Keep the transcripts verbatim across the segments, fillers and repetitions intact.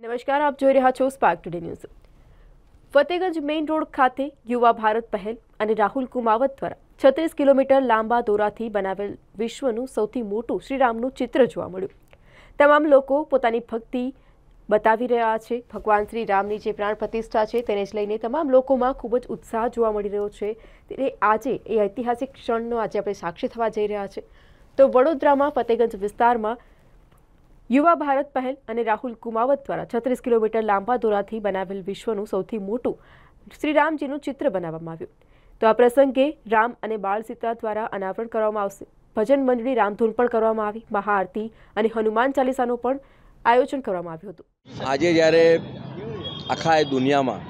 નમસ્કાર, આપ જોઈ રહ્યા છો Spark today news. Fatehganj main road ખાતે યુવા ભારત પહેલ અને રાહુલ કુમાવત દ્વારા છત્રીસ કિલોમીટર લાંબા દોરાથી બનાવેલ વિશ્વનું સૌથી મોટું શ્રીરામનું ચિત્ર જોવા મળ્યું। તમામ લોકો પોતાની ભક્તિ બતાવી રહ્યા છે। ભગવાન શ્રી રામની જે પ્રાણ પ્રતિષ્ઠા છે તેને જ લઈને તમામ લોકોમાં ખૂબ જ ઉત્સાહ જોવા મળી રહ્યો છે। ત્યારે આજે એ ઐતિહાસિક ક્ષણનો આજે આપણે સાક્ષી થવા જઈ રહ્યા છે। તો વડોદરામાં ફતેગંજ વિસ્તારમાં યુવા ભારત પહેલ અને રાહુલ કુમાવત દ્વારા છત્રીસ કિલોમીટર લાંબા દોરાથી બનાવેલ વિશ્વનું સૌથી મોટું શ્રીરામજીનું ચિત્ર બનાવવામાં આવ્યું। તો આ પ્રસંગે રામ અને બાળ સીતા દ્વારા અનાવરણ કરવામાં આવશે। ભજન મંડળી રામધૂન પણ કરવામાં આવી, મહાઆરતી અને હનુમાન ચાલીસાનું પણ આયોજન કરવામાં આવ્યું હતું। આજે જ્યારે આખા દુનિયામાં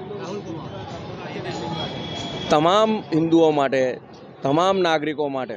તમામ હિન્દુઓ માટે, તમામ નાગરિકો માટે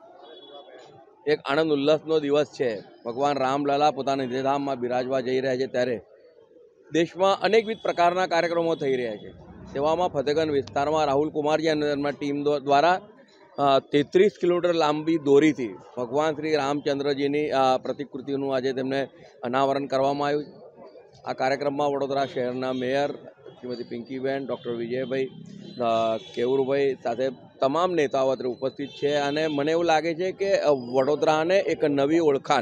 એક આનંદ ઉલ્લાસનો દિવસ છે। ભગવાન રામલલા પોતાના નિધામમાં બિરાજવા જઈ રહ્યા છે ત્યારે દેશમાં અનેકવિધ પ્રકારના કાર્યક્રમો થઈ રહ્યા છે। તેવામાં ફતેગંજ વિસ્તારમાં રાહુલ કુમારજી અને તેમના ટીમ દ્વારા તેત્રીસ કિલોમીટર લાંબી દોરીથી ભગવાન શ્રી રામચંદ્રજીની પ્રતિકૃતિનું આજે તેમને અનાવરણ કરવામાં આવ્યું। આ કાર્યક્રમમાં વડોદરા શહેરના મેયર શ્રીમતી પિંકીબેન, ડૉક્ટર વિજયભાઈ, કેવુરભાઈ સાથે તમામ નેતાઓ અત્રે ઉપસ્થિત છે અને મને એવું લાગે છે કે વડોદરાને એક નવી ઓળખાણ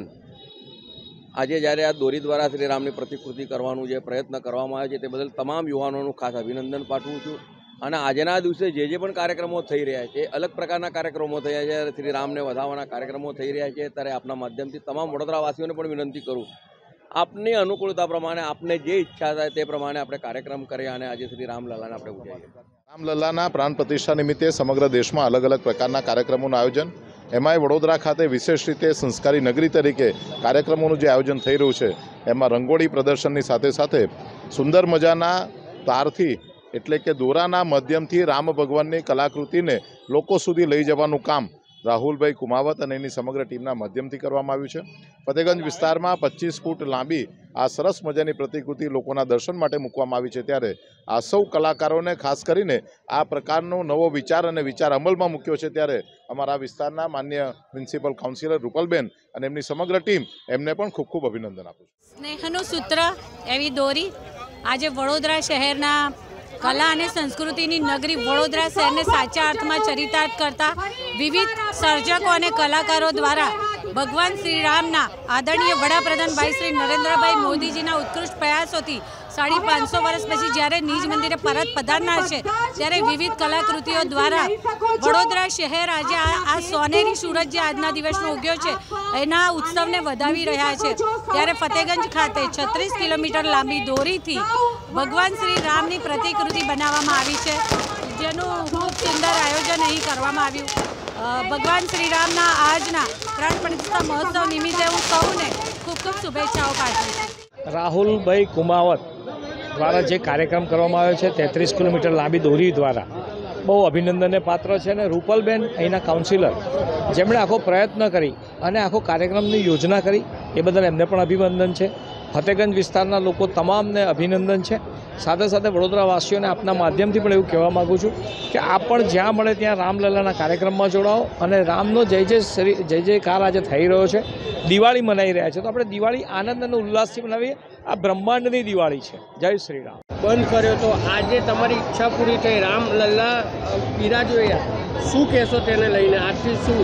આજે જ્યારે આ દોરી દ્વારા શ્રી રામની પ્રતિકૃતિ કરવાનું જે પ્રયત્ન કરવામાં આવે છે તે બદલ તમામ યુવાનોનું ખાસ અભિનંદન પાઠવું છું। અને આજના દિવસે જે જે પણ કાર્યક્રમો થઈ રહ્યા છે, અલગ પ્રકારના કાર્યક્રમો થયા છે, શ્રી રામને વધાવવાના કાર્યક્રમો થઈ રહ્યા છે, ત્યારે આપના માધ્યમથી તમામ વડોદરાવાસીઓને પણ વિનંતી કરું, આપની અનુકૂળતા પ્રમાણે આપને જે ઈચ્છા થાય તે પ્રમાણે આપણે કાર્યક્રમ કરીએ અને આજે શ્રી રામલલાને આપણે ઉજવીએ। રામલલાના પ્રાણ પ્રતિષ્ઠા નિમિત્તે સમગ્ર દેશમાં અલગ અલગ પ્રકારના કાર્યક્રમોનું આયોજન, એમાંય વડોદરા ખાતે વિશેષ રીતે સંસ્કારી નગરી તરીકે કાર્યક્રમોનું જે આયોજન થઈ રહ્યું છે એમાં રંગોળી પ્રદર્શનની સાથે સાથે સુંદર મજાના તારથી એટલે કે દોરાના માધ્યમથી રામ ભગવાનની કલાકૃતિને લોકો સુધી લઈ જવાનું કામ રાહુલભાઈ કુમાવત અને એની સમગ્ર ટીમના માધ્યમથી કરવામાં આવ્યું છે। ફતેગંજ વિસ્તારમાં પચીસ ફૂટ લાંબી આ સરસ મજાની પ્રતિકૃતિ લોકોના દર્શન માટે મૂકવામાં આવી છે ત્યારે આ સૌ કલાકારોને ખાસ કરીને આ પ્રકારનો નવો વિચાર અને વિચાર અમલમાં મૂક્યો છે ત્યારે અમારા વિસ્તારના માન્ય મ્યુનિસિપલ કાઉન્સિલર રૂપલબેન અને એમની સમગ્ર ટીમ એમને પણ ખૂબ ખૂબ અભિનંદન આપું છું। સ્નેહનું સૂત્ર એવી દોરી આજે વડોદરા શહેરના કલા અને સંસ્કૃતિની નગરી વડોદરા શહેરને સાચા અર્થમાં ચરિતાર્થ કરતા વિવિધ સર્જકો અને કલાકારો દ્વારા ભગવાન શ્રી રામના આદરણીય વડાપ્રધાન ભાઈ શ્રી નરેન્દ્રભાઈ મોદીજીના ઉત્કૃષ્ટ પ્રયાસોથી સાડી પાંચસો વર્ષ પછી જ્યારે નિજ મંદિરે પરત પધારનાર છે ત્યારે વિવિધ કલાકૃતિઓ દ્વારા વડોદરા શહેર આજે આ સોનેરી સૂરજ જે આજના દિવસનો ઉગ્યો છે એના ઉત્સવને વધાવી રહ્યા છે। ત્યારે ફતેગંજ ખાતે છત્રીસ કિલોમીટર લાંબી દોરીથી ભગવાન શ્રી રામની પ્રતિકૃતિ બનાવવામાં આવી છે, જેનું ખૂબ સુંદર આયોજન અહીં કરવામાં આવ્યું। ભગવાન શ્રી રામના આજના પ્રાણ પ્રતિષ્ઠા મહોત્સવ નિમિત્તે હું સૌને ખૂબ ખૂબ શુભેચ્છાઓ પાઠવું છું। રાહુલભાઈ કુમાવત દ્વારા જે કાર્યક્રમ કરવામાં આવ્યો છે તેત્રીસ કિલોમીટર લાંબી દોરી દ્વારા બહુ અભિનંદનને પાત્ર છે અને રૂપલબેન અહીંના કાઉન્સિલર જેમણે આખો પ્રયત્ન કરી અને આખો કાર્યક્રમની યોજના કરી એ બદલ એમને પણ અભિનંદન છે। ફતેગંજ વિસ્તારના લોકો તમામને અભિનંદન છે। સાથે સાથે વડોદરાવાસીઓને આપના માધ્યમથી પણ એવું કહેવા માગું છું કે આપ પણ જ્યાં મળે ત્યાં રામલલાના કાર્યક્રમમાં જોડાઓ અને રામનો જય જય શ્રી જય જયકાર આજે થઈ રહ્યો છે। દિવાળી મનાઈ રહ્યા છે તો આપણે દિવાળી આનંદ અને ઉલ્લાસથી મનાવીએ। આ બ્રહ્માંડની દિવાળી છે। જય શ્રી રામ। બંધ કર્યો તો આજે તમારી ઈચ્છા પૂરી થઈ, રામલલ્લા બિરાજો, શું કહેશો તેને લઈને? આજથી શું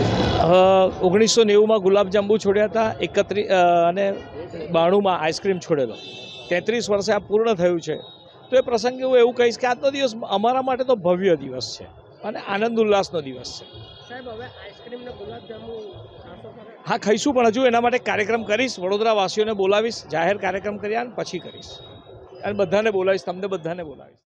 ઓગણીસો નેવુંમાં ગુલાબજાંબુ છોડ્યા હતા, એકત્રીસ અને બાણુંમાં આઈસ્ક્રીમ છોડેલો, તેત્રીસ વર્ષે આ પૂર્ણ થયું છે તો એ પ્રસંગે હું એવું કહીશ કે આજનો દિવસ અમારા માટે તો ભવ્ય દિવસ છે અને આનંદ ઉલ્લાસનો દિવસ છે। સાહેબ, હવે આઈસ્ક્રીમ ને ગુલાબજાંબુ હા ખાઈશું, પણ હજુ એના માટે કાર્યક્રમ કરીશ, વડોદરાવાસીઓને બોલાવીશ, જાહેર કાર્યક્રમ કર્યા પછી કરીશ અને બધાને બોલાવીશ, તમને બધાને બોલાવીશ।